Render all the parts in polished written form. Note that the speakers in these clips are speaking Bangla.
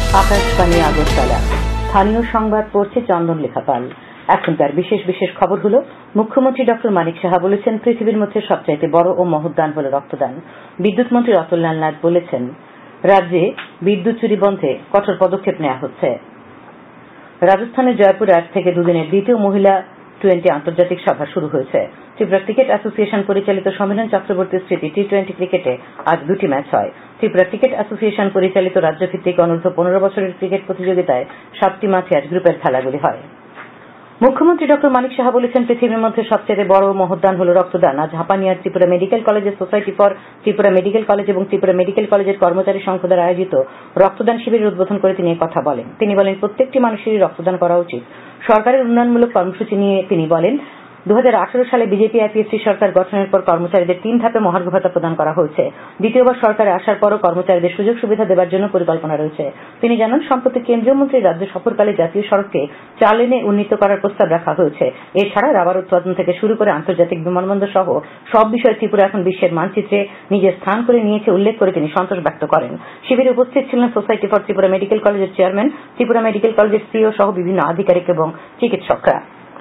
আকাশবাণী আগরতলা। স্থানীয় সংবাদ পড়ছে চন্দন লেখাপাল। এখনকার বিশেষ বিশেষ খবর হল, মুখ্যমন্ত্রী ড মানিক সাহা বলেছেন, পৃথিবীর মধ্যে সবচাইতে বড় ও মহৎ দান হল রক্তদান। বিদ্যুৎ মন্ত্রী রতনলাল নাথ বলেছেন, রাজ্যে বিদ্যুৎ চুরি বন্ধে কঠোর পদক্ষেপ নেওয়া হচ্ছে। রাজস্থানের জয়পুরে আজ থেকে দুদিনের দ্বিতীয় মহিলা টি-20 আন্তর্জাতিক সভা শুরু হয়েছে। ত্রিপুরা ক্রিকেট অ্যাসোসিয়েশন পরিচালিত সম্মেলন চক্রবর্তী স্মৃতি টি-20 ক্রিকেটে আজ দুটি ম্যাচ হয়। ত্রিপুরা ক্রিকেট অ্যাসোসিয়েশন পরিচালিত রাজ্যভিত্তিক অনূর্ধ্ব 15 বছরের ক্রিকেট প্রতিযোগিতায় 7টি মাঠে আজ গ্রুপের খেলাগুলি হয়। মুখ্যমন্ত্রী ড মানিক সাহা বলেছেন, পৃথিবীর মধ্যে সবচেয়ে বড় ও মহৎ দান হল রক্তদান। আজ হাপানিয়ার ত্রিপুরা মেডিকেল কলেজের society for Tripura medical college এবং ত্রিপুরা মেডিকেল কলেজের কর্মচারী সংঘ দ্বারা আয়োজিত রক্তদান শিবিরের উদ্বোধন করে তিনি কথা বলেন। তিনি বলেন, প্রত্যেকটি মানুষেরই রক্তদান করা উচিত। সরকারের উন্নয়নমূলক কর্মসূচি নিয়ে তিনি বলেন, 2018 সালে বিজেপি আইপিএফটি সরকার গঠনের পর কর্মচারীদের 3 ধাপে মহার্ঘ ভাতা প্রদান করা হয়েছে। দ্বিতীয়বার সরকারে আসার পরও কর্মচারীদের সুযোগ সুবিধা দেওয়ার জন্য পরিকল্পনা রয়েছে। তিনি জানান, সম্প্রতি কেন্দ্রীয় মন্ত্রী রাজ্য সফরকালে জাতীয় সড়ককে 4 লেনে উন্নীত করার প্রস্তাব রাখা হয়েছে। এছাড়া রাবার উৎপাদন থেকে শুরু করে আন্তর্জাতিক বিমানবন্দর সহ সব বিষয়ে ত্রিপুরা এখন বিশ্বের মানচিত্রে নিজের স্থান করে নিয়েছে উল্লেখ করে তিনি সন্তোষ ব্যক্ত করেন। শিবিরে উপস্থিত ছিলেন সোসাইটি ফর ত্রিপুরা মেডিকেল কলেজের চেয়ারম্যান, ত্রিপুরা মেডিকেল কলেজের সিইও সহ বিভিন্ন আধিকারিক এবং চিকিৎসকরা।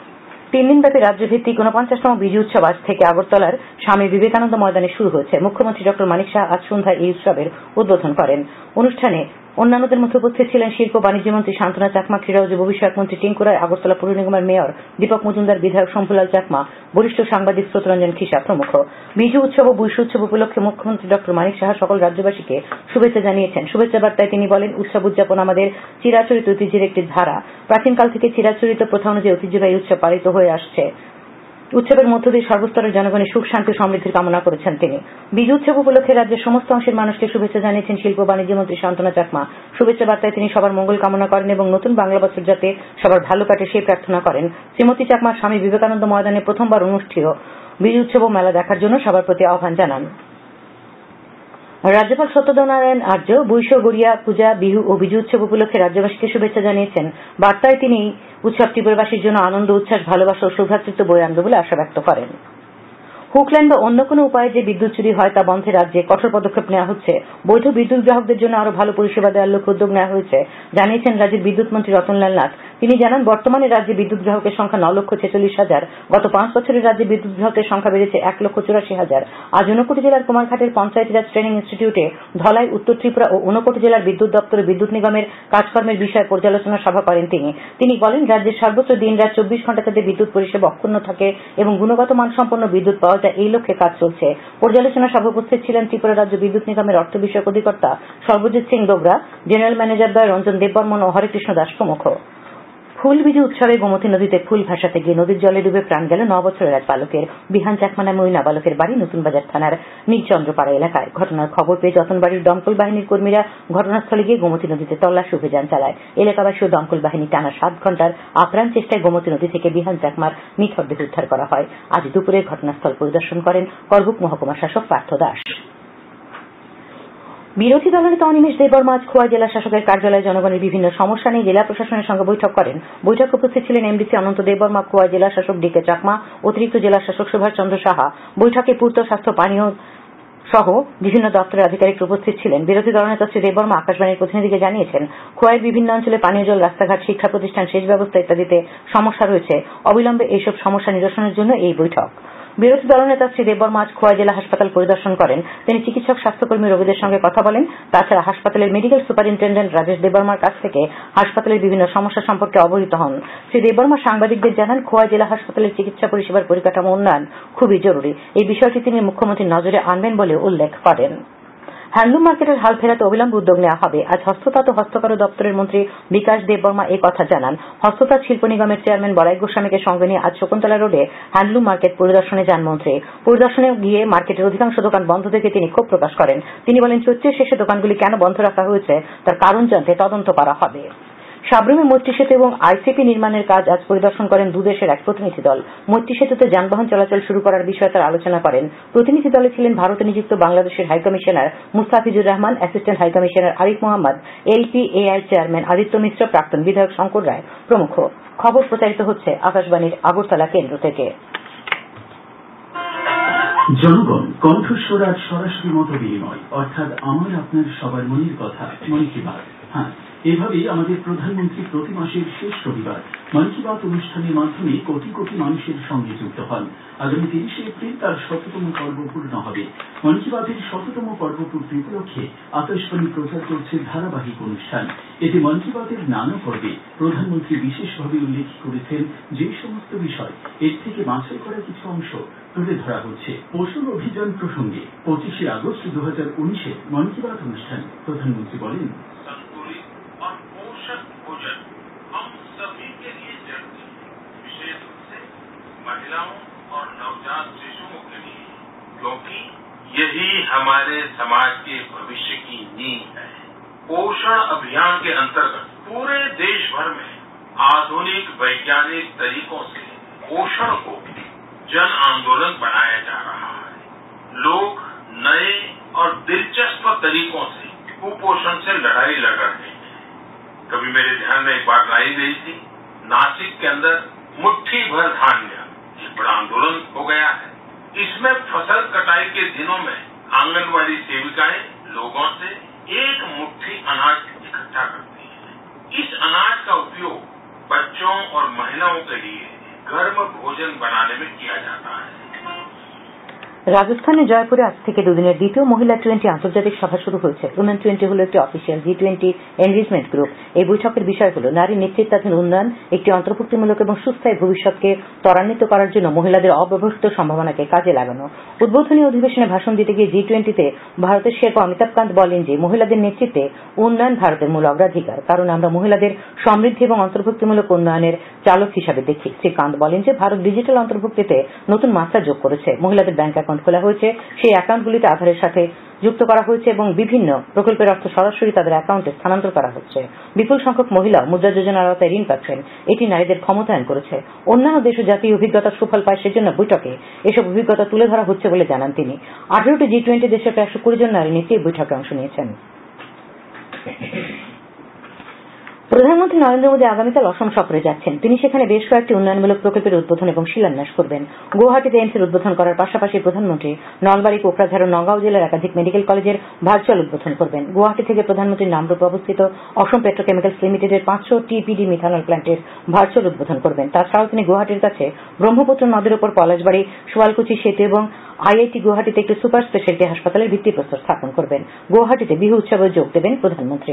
3 দিনব্যাপী রাজ্যভিত্তিক 49তম বিজু উৎসব আজ থেকে আগরতলার স্বামী বিবেকানন্দ ময়দানে শুরু হয়েছে। মুখ্যমন্ত্রী ড মানিক সাহা আজ সন্ধ্যায় এই উৎসবের উদ্বোধন করেন। অনুষ্ঠানে অন্যান্যদের মধ্যে উপস্থিত ছিলেন শিল্প বাণিজ্য মন্ত্রী শান্তনা চাকমা, ক্রীড়া ও যুব বিষয়ক মন্ত্রী টিঙ্কু রায়, আগরতলা পৌর নিগমের মেয়র দীপক মজুমদার, বিধায়ক শম্ভুলাল চাকমা, বরিষ্ঠ সাংবাদিক স্রোতরঞ্জন খিসা প্রমুখ। বিজু উৎসব ও বৈশু উৎসব উপলক্ষে মুখ্যমন্ত্রী ড মানিক সাহা সকল রাজ্যবাসীকে শুভেচ্ছা জানিয়েছেন। শুভেচ্ছা বার্তায় তিনি বলেন, উৎসব উদযাপন আমাদের চিরাচরিত ঐতিহ্যের একটি ধারা। প্রাচীনকাল থেকে চিরাচরিত প্রথা অনুযায়ী ঐতিহ্যবাহী উৎসব পালিত হয়ে আসছে। উৎসবের মধ্য দিয়ে সর্বস্তরের জনগণের সুখ শান্তি ও সমৃদ্ধির কামনা করেছেন তিনি। বিজু উৎসব উপলক্ষে রাজ্যের সমস্ত অংশের মানুষকে শুভেচ্ছা জানিয়েছেন শিল্প বাণিজ্য মন্ত্রী শান্তনা চাকমা। শুভেচ্ছা বার্তায় তিনি সবার মঙ্গল কামনা করেন এবং নতুন বাংলা বছর যাতে সবার ভালো কাটে সেই প্রার্থনা করেন। শ্রীমতী চাকমা স্বামী বিবেকানন্দ ময়দানে প্রথমবার অনুষ্ঠিত বিজু উৎসব ও মেলা দেখার জন্য সবার প্রতি আহ্বান জানান। রাজ্যপাল সত্যদেও নারায়ণ আর্য বৈশ, গড়িয়া পূজা, বিহু ও বিজু উৎসব উপলক্ষে রাজ্যবাসীকে শুভেচ্ছা জানিয়েছেন। বার্তায় তিনি উৎসব ত্রিপুরাবাসীর জন্য আনন্দ, উচ্ছ্বাস, ভালোবাসা ও সৌভ্রাতৃত্ব বয়ে আনবে বলে আশা ব্যক্ত করেন। হুকলাইন বা অন্য কোনো উপায়ে যে বিদ্যুৎ চুরি হয় তা বন্ধে রাজ্যে কঠোর পদক্ষেপ নেওয়া হচ্ছে। বৈধ বিদ্যুৎ গ্রাহকদের জন্য আরো ভালো পরিষেবা দেওয়ার লক্ষ্যে উদ্যোগ নেওয়া হয়েছে, জানিয়েছেন রাজ্যের বিদ্যুৎ মন্ত্রী রতনলাল নাথ। তিনি জানান, বর্তমানে রাজ্যে বিদ্যুৎ গ্রাহকের সংখ্যা 9,46,000। গত 5 বছরে রাজ্যে বিদ্যুৎ গ্রাহকের সংখ্যা বেড়েছে 1,84,000। আজ ঊনকোটি জেলার কুমারঘাটের পঞ্চায়েত রাজ ট্রেনিং ইনস্টিটিউটে, ধলাই, উত্তর ত্রিপুরা ও ঊনকোটি জেলার বিদ্যুৎ দপ্তরে বিদ্যুৎ নিগমের কাজকর্মের বিষয়ে পর্যালোচনা সভা করেন তিনি বলেন, রাজ্যের সর্বত্র দিনরাত 24 ঘন্টা যাতে বিদ্যুৎ পরিষেবা অক্ষুণ্ণ থাকে এবং গুণগত মানসম্পন্ন বিদ্যুৎ পাওয়া যায়, এই লক্ষ্যে কাজ চলছে। পর্যালোচনা সভা উপস্থিত ছিলেন ত্রিপুরা রাজ্য বিদ্যুৎ নিগমের অর্থ বিষয়ক অধিকর্তা সর্বজিৎ সিং ডোগরা, জেনারেল ম্যানেজার দ্বয় রঞ্জন দেববর্মন ও হরেকৃষ্ণ দাস প্রমুখ। ফুল বিজু উৎসবে গোমতী নদীতে ফুল ভাসাতে গিয়ে নদীর জলে ডুবে প্রাণ গেল 9 বছরের এক বালকের। বিহান চাকমা নামে ওই নাবালকের বাড়ি নতুন বাজার থানার নীলচন্দ্রপাড়া এলাকায়। ঘটনার খবর পেয়ে যতনবাড়ির দমকল বাহিনীর কর্মীরা ঘটনাস্থলে গিয়ে গোমতী নদীতে তল্লাশি অভিযান চালায়। এলাকাবাসী ও দমকল বাহিনী টানা 7 ঘন্টার আপ্রাণ চেষ্টায় গোমতী নদী থেকে বিহান চাকমার নিথর দেহ উদ্ধার করা হয়। আজ দুপুরে ঘটনাস্থল পরিদর্শন করেন করবুক মহকুমা শাসক পার্থ দাস। বিরোধী দলনেতা অনিমেষ দেববর্মা আজ খোয়াই জেলা শাসকের কার্যালয়ে জনগণের বিভিন্ন সমস্যা নিয়ে জেলা প্রশাসনের সঙ্গে বৈঠক করেন। বৈঠকে উপস্থিত ছিলেন এমডিসি অনন্ত দেববর্মা, খোয়াই জেলা শাসক ডিকে চাকমা, অতিরিক্ত জেলা শাসক সুভাষ চন্দ্র সাহা। বৈঠকে পূর্ত, স্বাস্থ্য, পানীয় সহ বিভিন্ন দপ্তরের আধিকারিক উপস্থিত ছিলেন। বিরোধী দলনেতা শ্রী দেববর্মা আকাশবাণীর প্রতিনিধিকে জানিয়েছেন, খোয়াইয়ের বিভিন্ন অঞ্চলে পানীয় জল, রাস্তাঘাট, শিক্ষা প্রতিষ্ঠান, সেচ ব্যবস্থা ইত্যাদিতে সমস্যা রয়েছে। অবিলম্বে এইসব সমস্যা নিরসনের জন্য এই বৈঠক। বিরোধী দলনেতা শ্রী দেববর্মা আজ খোয়াই জেলা হাসপাতাল পরিদর্শন করেন। তিনি চিকিৎসক, স্বাস্থ্যকর্মী, রোগীদের সঙ্গে কথা বলেন। তাছাড়া হাসপাতালের মেডিকেল সুপারিনটেন্ডেন্ট রাজেশ দেববর্মার কাছ থেকে হাসপাতালের বিভিন্ন সমস্যা সম্পর্কে অবহিত হন। শ্রী দেববর্মা সাংবাদিকদের জানান, খোয়াই জেলা হাসপাতালের চিকিৎসা পরিষেবার পরিকাঠামো উন্নয়ন খুবই জরুরি। এই বিষয়টি তিনি মুখ্যমন্ত্রীর নজরে আনবেন বলে উল্লেখ করেন। হ্যান্ডলুম মার্কেটের হাল ফেরাতে অবিলম্বে উদ্যোগ নেওয়া হবে। আজ হস্ততাঁত ও হস্তকারু দপ্তরের মন্ত্রী বিকাশ দেববর্মা এই কথা জানান। হস্ততাঁত শিল্প নিগমের চেয়ারম্যান বলাই গোস্বামীকে সঙ্গে নিয়ে আজ শকুন্তলা রোডে হ্যান্ডলুম মার্কেট পরিদর্শনে যান মন্ত্রী। পরিদর্শনে গিয়ে মার্কেটের অধিকাংশ দোকান বন্ধ দেখে তিনি ক্ষোভ প্রকাশ করেন। তিনি বলেন, চৈত্রের শেষে দোকানগুলি কেন বন্ধ রাখা হয়েছে তার কারণ জানতে তদন্ত করা হবে। সাব্রুমে মৈত্রী সেতু এবং আইসিপি নির্মাণের কাজ আজ পরিদর্শন করেন দুদেশের এক প্রতিনিধি দল। মৈত্রী সেতুতে যানবাহন চলাচল শুরু করার বিষয়ে তারা আলোচনা করেন। প্রতিনিধি দলে ছিলেন ভারতে নিযুক্ত বাংলাদেশের high commissioner Mustafizur Rahman, assistant high commissioner Arif Mohammad, LPAI chairman Aditya Mishra, প্রাক্তন বিধায়ক শঙ্কর রায় প্রমুখ। খবর প্রচারিত হচ্ছে আকাশবাণীর আগরতলা কেন্দ্র থেকে। জনগণ কণ্ঠস্বর আজ সরাসরি মত বিনিময়, অর্থাৎ আমার আপনার সবার মনের কথা, মন কি বাত। হ্যাঁ, এভাবেই আমাদের প্রধানমন্ত্রী প্রতি মাসের শেষ রবিবার মন কি বাত অনুষ্ঠানের মাধ্যমে কোটি কোটি মানুষের সঙ্গে যুক্ত হন। আগামী 30 এপ্রিল তার 100তম পর্ব পূর্ণ হবে। মন কি বাতের 100তম পর্ব পূর্তি উপলক্ষে আকাশবাণী প্রচার করছে ধারাবাহিক অনুষ্ঠান। এতে মন কি বাতের নানা পর্বে প্রধানমন্ত্রী বিশেষভাবে উল্লেখ করেছেন যে সমস্ত বিষয়, এর থেকে বাছাই করা কিছু অংশ তুলে ধরা হচ্ছে। পোষণ অভিযান প্রসঙ্গে 25শে আগস্ট 2019 মন কি বাত অনুষ্ঠান প্রধানমন্ত্রী বলেন, महिलाओं और नवजात शिशुओं के लिए, क्योंकि यही हमारे समाज के भविष्य की नींव है। पोषण अभियान के अंतर्गत पूरे देश भर में आधुनिक वैज्ञानिक तरीकों से पोषण को जन आंदोलन बनाया जा रहा है। लोग नए और दिलचस्प तरीकों से कुपोषण से लड़ाई लड़ रहे हैं। कभी मेरे ध्यान में एक बात लाई गई थी, नासिक के अंदर मुट्ठी भर धान्य एक बड़ा आंदोलन हो गया है। इसमें फसल कटाई के दिनों में आंगनबाड़ी सेविकाएं लोगों से एक मुट्ठी अनाज इकट्ठा करती हैं। इस अनाज का उपयोग बच्चों और महिलाओं के लिए गर्म भोजन बनाने में किया जाता है। রাজস্থানের জয়পুরে আজ থেকে দুদিনের দ্বিতীয় মহিলা টি-20 আন্তর্জাতিক সভা শুরু হয়েছে। উইমেন টি-20 হল একটি অফিসিয়াল জি-20 এনগেজমেন্ট গ্রুপ। এই বৈঠকের বিষয় হল নারী নেতৃত্বাধীন উন্নয়ন, একটি অন্তর্ভুক্তিমূলক এবং সুস্থায়ী ভবিষ্যৎকে ত্বরান্বিত করার জন্য মহিলাদের অব্যবহৃত সম্ভাবনাকে কাজে লাগানো। উদ্বোধনী অধিবেশনে ভাষণ দিতে গিয়ে জি-20তে ভারতের শেরপা অমিতাভ কান্ত বলেন যে মহিলাদের নেতৃত্বে উন্নয়ন ভারতের মূল অগ্রাধিকার, কারণ আমরা মহিলাদের সমৃদ্ধি এবং অন্তর্ভুক্তিমূলক উন্নয়নের চালক হিসাবে দেখি। শ্রী কান্ত বলেন যে ভারত ডিজিটাল অন্তর্ভুক্তিতে নতুন মাত্রা যোগ করেছে। মহিলাদের ব্যাংক অ্যাকাউন্ট খোলা হয়েছে, সেই অ্যাকাউন্টগুলিতে আধারের সাথে যুক্ত করা হয়েছে এবং বিভিন্ন প্রকল্পের অর্থ সরাসরি তাদের অ্যাকাউন্টে স্থানান্তর করা হচ্ছে। বিপুল সংখ্যক মহিলা মুদ্রা যোজনার আওতায় ঋণ পাচ্ছেন। এটি নারীদের ক্ষমতায়ন করেছে। অন্যান্য দেশ ও জাতীয় অভিজ্ঞতার সুফল পায়, সেজন্য বৈঠকে এসব অভিজ্ঞতা তুলে ধরা হচ্ছে বলে জানান তিনি। 18টি জি-20 দেশের প্রায় 120 জন নারী নেত্রী এই বৈঠকে অংশ নিয়েছেন। প্রধানমন্ত্রী নরেন্দ্র মোদী আগামীকাল অসম সফরে যাচ্ছেন। তিনি সেখানে বেশ কয়েকটি উন্নয়নমূলক প্রকল্পের উদ্বোধন এবং শিলান্যাস করবেন। গুয়াহাটিতে এইমসের উদ্বোধন করার পাশাপাশি প্রধানমন্ত্রী নলবাড়ী, কোকরাঝাড় ও নগাঁও জেলার একাধিক মেডিকেল কলেজের ভার্চুয়াল উদ্বোধন করবেন। গুয়াহাটি থেকে প্রধানমন্ত্রী নামরূপে অবস্থিত অসম পেট্রোকেমিক্যালস লিমিটেডের 500 টিপিডি মিথানল প্ল্যান্টের ভার্চুয়াল উদ্বোধন করবেন। তাছাড়াও তিনি গুয়াহাটির কাছে ব্রহ্মপুত্র নদের উপর পলাশবাড়ি শোয়ালকুচি সেতু এবং আইআইটি গুয়াহাটিতে একটি সুপার স্পেশালিটি হাসপাতালের ভিত্তিপ্রস্তর স্থাপন করবেন। গুয়াহাটিতে বিহু উৎসবে যোগ দেবেন প্রধানমন্ত্রী।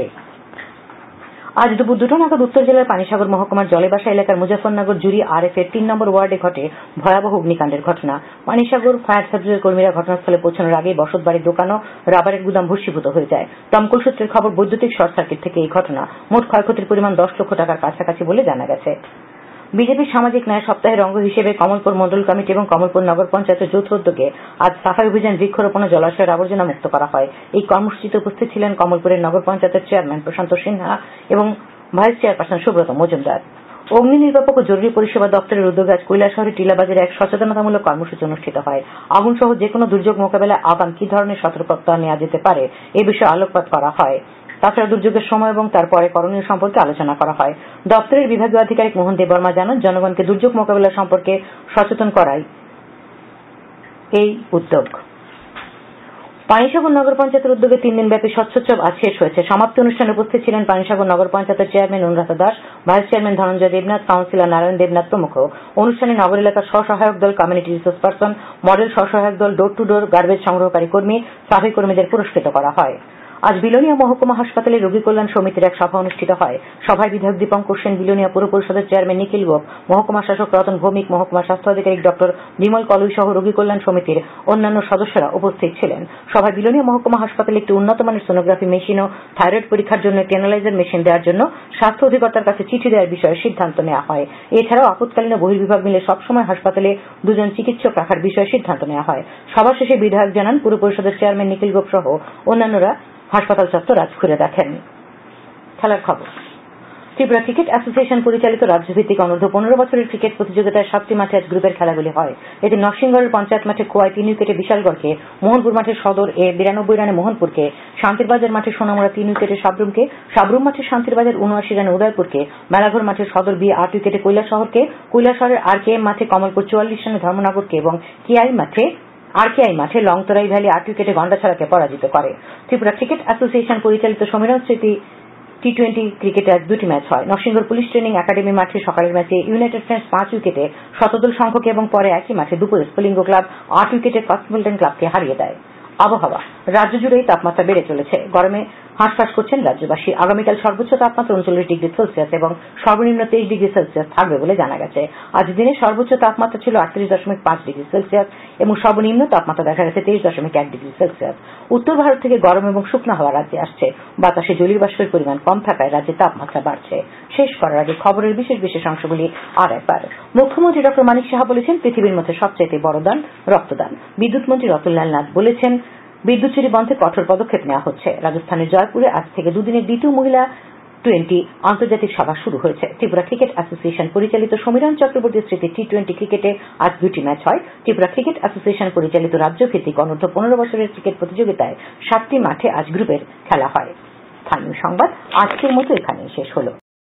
আজ দুপুর 2টা নাগাদ উত্তর জেলার পানিসাগর মহকুমার জলেবাসা এলাকার মুজাফরনগর জুড়ি আরএফ এর 3 নম্বর ওয়ার্ডে ঘটে ভয়াবহ অগ্নিকাণ্ডের ঘটনা। পানিসাগর ফায়ার সার্ভিসের কর্মীরা ঘটনাস্থলে পৌঁছানোর আগেই বসতবাড়ির দোকান ও রাবারের গুদাম ভস্মীভূত হয়ে যায়। দমকল সূত্রের খবর, বৈদ্যুতিক শর্ট সার্কিট থেকে এই ঘটনা। মোট ক্ষয়ক্ষতির পরিমাণ 10 লক্ষ টাকার কাছাকাছি বলে জানা গেছে। বিজেপির সামাজিক ন্যায় সপ্তাহের অঙ্গ হিসেবে কমলপুর মন্ডল কমিটি এবং কমলপুর নগর পঞ্চায়েতের যৌথ উদ্যোগে আজ সাফাই অভিযান, বৃক্ষরোপণ ও জলাশয়ের আবর্জনা মুক্ত করা হয়। এই কর্মসূচিতে উপস্থিত ছিলেন কমলপুরের নগর পঞ্চায়েতের চেয়ারম্যান প্রশান্ত সিনহা এবং ভাইস চেয়ারপারসন সুব্রত মজুমদার। অগ্নি নির্বাপক ও জরুরি পরিষেবা দপ্তরের উদ্যোগে আজ কৈলাসহরের টিলাবাজারে এক সচেতনতামূলক কর্মসূচি অনুষ্ঠিত হয়। আগুন সহ যেকোনো দুর্যোগ মোকাবেলায় আগাম কি ধরনের সতর্কতা নেওয়া যেতে পারে এ বিষয়ে আলোকপাত করা হয়। তাছাড়া দুর্যোগের সময় এবং তারপরে করণীয় সম্পর্কে আলোচনা করা হয়। দপ্তরের বিভাগীয় আধিকারিক মোহন দেববর্মা জানান, জনগণকে দুর্যোগ মোকাবেলা সম্পর্কে সচেতন করাই এই উদ্যোগ। পানিসাগর নগর পঞ্চায়েতের উদ্যোগে 3 দিনব্যাপী স্বচ্ছোৎসব আজ শেষ হয়েছে। সমাপ্তি অনুষ্ঠানে উপস্থিত ছিলেন পানিসাগর নগর পঞ্চায়েতের chairman Anuradha Das, vice chairman Dhananjay Debnath, councillor Narayan Debnath প্রমুখ। অনুষ্ঠানে নগর এলাকার স্বসহায়ক দল, কমিউনিটি রিসোর্স পার্সন, মডেল স্বসহায়ক দল, ডোর টু ডোর গার্বেজ সংগ্রহকারী কর্মী, সাফাই কর্মীদের পুরস্কৃত করা হয়। আজ বিলোনিয়া মহকুমা হাসপাতালে রোগী কল্যাণ সমিতির এক সভা অনুষ্ঠিত হয়। সভায় বিধায়ক দীপঙ্কর সেন, বিলোনিয়া পুর পরিষদের চেয়ারম্যান নিখিল গোপ, মহকুমা শাসক রতন ভৌমিক, মহকুমা স্বাস্থ্য আধিকারিক ডক্টর বিমল কলুই সহ রোগী কল্যাণ সমিতির অন্যান্য সদস্যরা উপস্থিত ছিলেন। সভায় বিলোনিয়া মহকুমা হাসপাতালে একটি উন্নত মানের সোনোগ্রাফি মেশিন ও থাইরয়েড পরীক্ষার জন্য একটি অ্যানালাইজার মেশিন দেওয়ার জন্য স্বাস্থ্য অধিকর্তার কাছে চিঠি দেওয়ার বিষয়ে সিদ্ধান্ত নেওয়া হয়। এছাড়াও আপতকালীন ও বহির্বিভাগ মিলে সবসময় হাসপাতালে 2 জন চিকিৎসক রাখার বিষয়ে সিদ্ধান্ত নেওয়া হয়। সভা শেষে বিধায়ক জানান, পুর পরিষদের চেয়ারম্যান নিখিল গোপ সহ অন্যান্যরা হাসপাতাল চত্বর আজ ঘুরে দেখেন। খেলার খবর। ত্রিপুরা ক্রিকেট অ্যাসোসিয়েশন পরিচালিত রাজ্যভিত্তিক অনূর্ধ্ব 15 বছরের ক্রিকেট প্রতিযোগিতায় 7টি মাঠে আজ গ্রুপের খেলাগুলি হয়। এতে নরসিংগড়ের পঞ্চায়েত মাঠে খোয়াই 3 উইকেটে বিশালগড়কে, মোহনপুর মাঠে সদর 92 রানে মোহনপুরকে, শান্তিরবাজার মাঠে সোনামুড়া 3 উইকেটে সাব্রুমকে, সাব্রুম মাঠে শান্তিরবাজার 79 রানে উদয়পুরকে, মেলাঘর মাঠে সদর বি 8 উইকেটে কৈলাসহরকে, কৈলাসহরের RKM মাঠে কমলপুর 44 রানে ধর্মনগরকে এবং আরকেআই মাঠে লংতরাই ভ্যালি 8 উইকেটে গন্ডাছড়াকে পরাজিত করে। ত্রিপুরা ক্রিকেট অ্যাসোসিয়েশন পরিচালিত সমীরণ স্মৃতি টি-20 ক্রিকেটে আজ দুটি ম্যাচ হয়। নরসিংগড় পুলিশ ট্রেনিং একাডেমি মাঠে সকালের ম্যাচে ইউনাইটেড ফ্রেন্ডস 5 উইকেটে শতদল সংঘকে এবং পরে একই মাঠে দুপুরে স্ফুলিঙ্গ ক্লাব 8 উইকেটে কসমোপলিটন ক্লাবকে হারিয়ে দেয়। আবহাওয়া রাজ্য জুড়েই তাপমাত্রা বেড়ে চলেছে। গরমে হাঁসফাঁস করছেন রাজ্যবাসী। আগামীকাল সর্বোচ্চ তাপমাত্রা 39 ডিগ্রি সেলসিয়াস এবং সর্বনিম্ন 23 ডিগ্রি সেলসিয়াস থাকবে বলে জানা গেছে। আজ দিনে সর্বোচ্চ তাপমাত্রা ছিল 38.5 ডিগ্রি সেলসিয়াস এবং সর্বনিম্ন তাপমাত্রা দেখা গেছে 23.1 ডিগ্রি সেলসিয়াস। উত্তর ভারত থেকে গরম এবং শুকনো হাওয়া রাজ্যে আসছে। বাতাসে জলীয় বাষ্পের পরিমাণ কম থাকায় রাজ্যে তাপমাত্রা বাড়ছে। শেষ করার আগে খবরের বিশেষ বিশেষ অংশগুলি আর একবার। মুখ্যমন্ত্রী ডক্টর মানিক সাহা বলেছেন, পৃথিবীর মধ্যে সবচাইতে বড় দান রক্তদান। বিদ্যুৎ মন্ত্রী রতনলাল নাথ বলেছেন, বিদ্যুৎ চুরি বন্ধে কঠোর পদক্ষেপ নেওয়া হচ্ছে। রাজস্থানের জয়পুরে আজ থেকে দুদিনের দ্বিতীয় মহিলা টি-20 আন্তর্জাতিক সভা শুরু হয়েছে। ত্রিপুরা ক্রিকেট অ্যাসোসিয়েশন পরিচালিত সমীরণ চক্রবর্তী স্মৃতি টি-20 ক্রিকেটে আজ দুটি ম্যাচ হয়। ত্রিপুরা ক্রিকেট অ্যাসোসিয়েশন পরিচালিত রাজ্যভিত্তিক অনূর্ধ্ব 15 বছরের ক্রিকেট প্রতিযোগিতায় 7টি মাঠে আজ গ্রুপের খেলা হয়। স্থানীয় সংবাদ আজকের মতো এখানেই শেষ হলো।